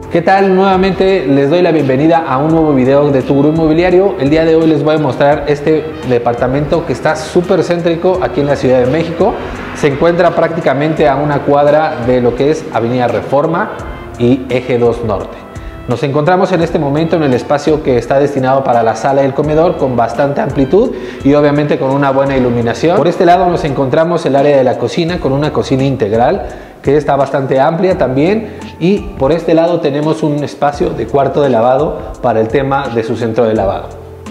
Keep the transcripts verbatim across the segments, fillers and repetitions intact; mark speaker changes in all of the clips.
Speaker 1: ¿Qué tal? Nuevamente les doy la bienvenida a un nuevo video de Tu Gurú Inmobiliario. El día de hoy les voy a mostrar este departamento que está súper céntrico aquí en la Ciudad de México. Se encuentra prácticamente a una cuadra de lo que es Avenida Reforma y Eje dos Norte. Nos encontramos en este momento en el espacio que está destinado para la sala y el comedor, con bastante amplitud y obviamente con una buena iluminación. Por este lado nos encontramos el área de la cocina, con una cocina integral que está bastante amplia también, y por este lado tenemos un espacio de cuarto de lavado para el tema de su centro de lavado.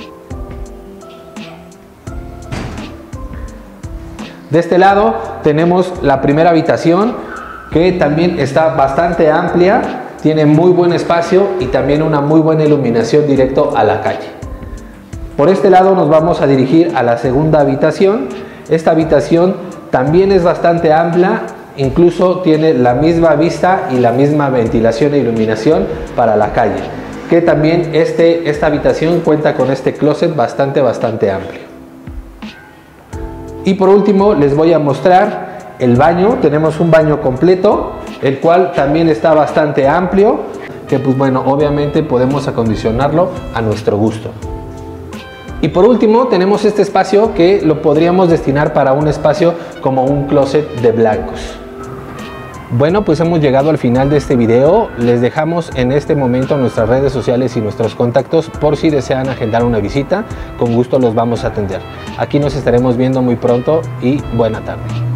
Speaker 1: De este lado tenemos la primera habitación, que también está bastante amplia, tiene muy buen espacio y también una muy buena iluminación directo a la calle. Por este lado nos vamos a dirigir a la segunda habitación. Esta habitación también es bastante amplia, incluso tiene la misma vista y la misma ventilación e iluminación para la calle, que también este, esta habitación cuenta con este closet bastante bastante amplio. Y por último les voy a mostrar el baño. Tenemos un baño completo, el cual también está bastante amplio, que pues bueno, obviamente podemos acondicionarlo a nuestro gusto. Y por último tenemos este espacio que lo podríamos destinar para un espacio como un closet de blancos. Bueno, pues hemos llegado al final de este video. Les dejamos en este momento nuestras redes sociales y nuestros contactos por si desean agendar una visita. Con gusto los vamos a atender. Aquí nos estaremos viendo muy pronto y buena tarde.